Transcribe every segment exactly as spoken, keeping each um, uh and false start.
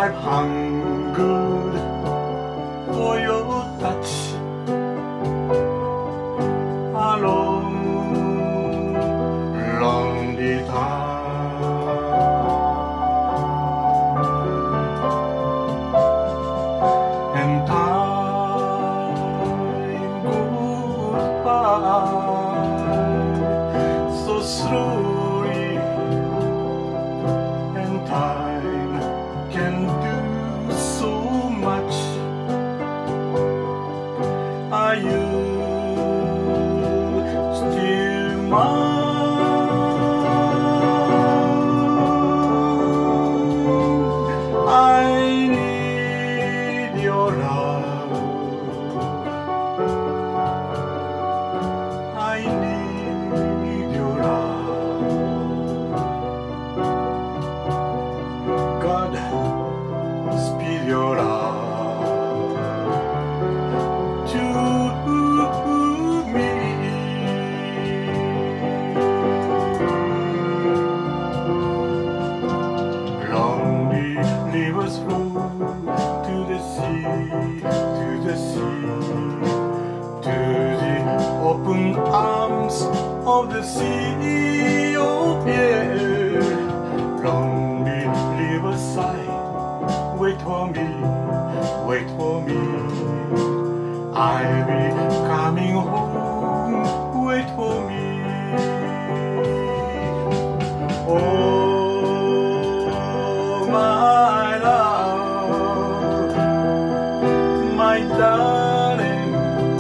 I've hungered for your touch. A long, lonely time, and time goes by so slowly, and time can do so much. Are you still mine? I need your love. I need your love. God, speed your love to me. Lonely rivers flow to the sea, to the sea, to the open arms of the sea. Oh yeah, lonely riverside, wait for me, wait for me. I'll be coming home, wait for me. Oh, my love, my darling,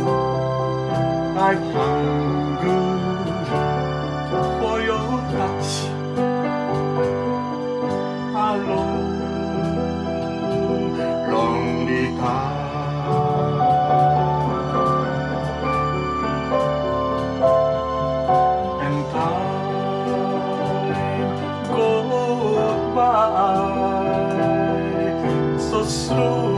I've hungered for your touch. A long, lonely time, and time goes by so slow.